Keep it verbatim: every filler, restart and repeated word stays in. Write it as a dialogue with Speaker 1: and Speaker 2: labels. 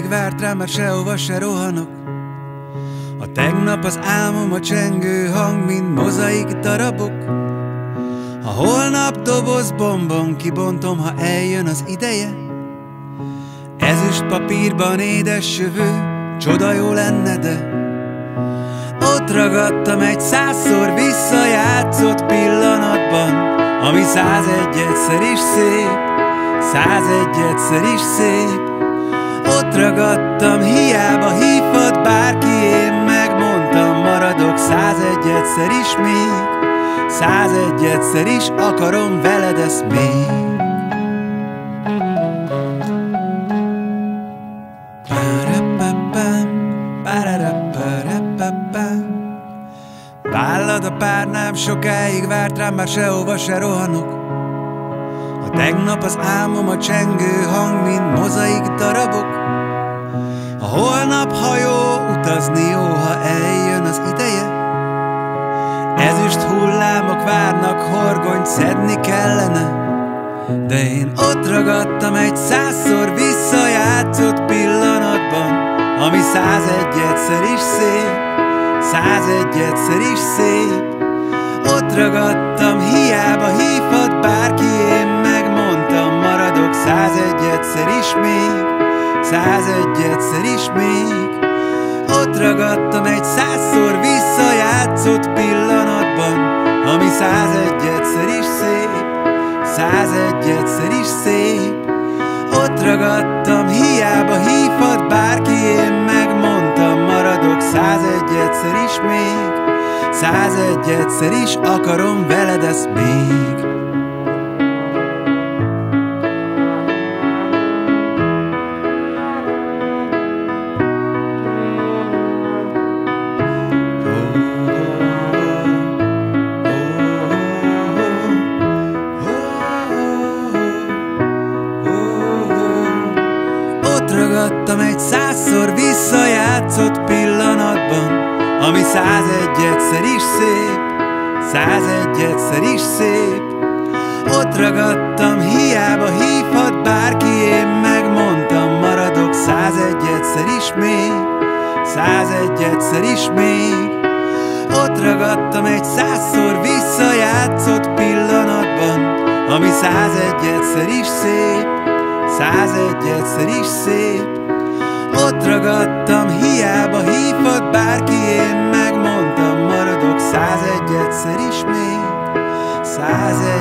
Speaker 1: sokáig várt rám, mert sehova se rohanok. A tegnap az álmom, a csengő hang, mind mozaik darabok. Ha holnap doboz bombon kibontom, ha eljön az ideje. Ezüst papírban édes jövő, csoda jó lenne, de ott ragadtam egy százszor visszajátszott pillanatban, ami százegyedszer is szép, százegyedszer is szép. Ott ragadtam, hiába hívhat bárki, én megmondtam, maradok százegyedszer is még, százegyedszer is akarom veled ezt még. Vállad a párnám, sokáig várt rám, már sehova se rohanok. A tegnap az álmom, a csengő hang, mind mozaik darabok. A holnap hajó, utazni jó, ha eljön az ideje. Ezüst hullámok várnak, horgonyt szedni kellene. De én ott ragadtam egy százszor visszajátszott pillanatban, ami százegyedszer is szép, százegyedszer is szép. Ott ragadtam, hiába hívhat bárki, én megmondtam, maradok százegyedszer is még, százegyedszer is még. Ott ragadtam egy százszor visszajátszott pillanatban, ami százegyedszer is szép, százegyedszer is szép. Ott ragadtam, hiába hívhat bárki, én megmondtam, maradok százegyedszer is még, százegyedszer is akarom veled ezt még. Ragadtam egy százszor visszajátszott pillanatban, ami százegyedszer is szép, százegyedszer is szép. Ott ragadtam, hiába hívhat bárki, én megmondtam, maradok százegyedszer is még, százegyedszer is még. Ott ragadtam egy százszor visszajátszott pillanatban, ami százegyedszer is szép, százegyedszer is szép. Ott ragadtam, hiába hívhat bárki, én megmondtam, maradok százegyedszer is még, százegy